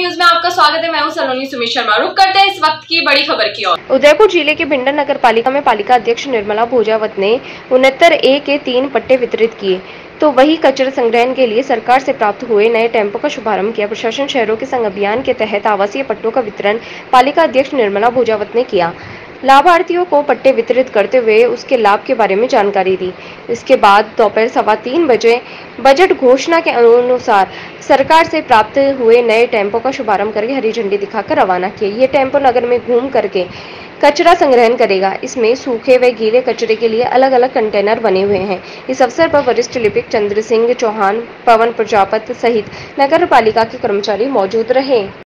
News में आपका स्वागत है। मैं हूं सलोनी सुमित शर्मा। रुक करते हैं इस वक्त की बड़ी खबर की ओर। उदयपुर जिले के भिंडर नगर पालिका में पालिका अध्यक्ष निर्मला भोजावत ने 69A के 3 पट्टे वितरित किए, तो वही कचरा संग्रहण के लिए सरकार से प्राप्त हुए नए टेम्पो का शुभारंभ किया। प्रशासन शहरों के संग अभियान के तहत आवासीय पट्टों का वितरण पालिका अध्यक्ष निर्मला भोजावत ने किया। लाभार्थियों को पट्टे वितरित करते हुए उसके लाभ के बारे में जानकारी दी। इसके बाद दोपहर 3:15 बजे बजट घोषणा के अनुसार सरकार से प्राप्त हुए नए टेम्पो का शुभारंभ करके हरी झंडी दिखाकर रवाना किया। ये टेम्पो नगर में घूम करके कचरा संग्रहण करेगा। इसमें सूखे व गीले कचरे के लिए अलग अलग कंटेनर बने हुए हैं। इस अवसर पर वरिष्ठ लिपिक चंद्र सिंह चौहान, पवन प्रजापत सहित नगर पालिका के कर्मचारी मौजूद रहे।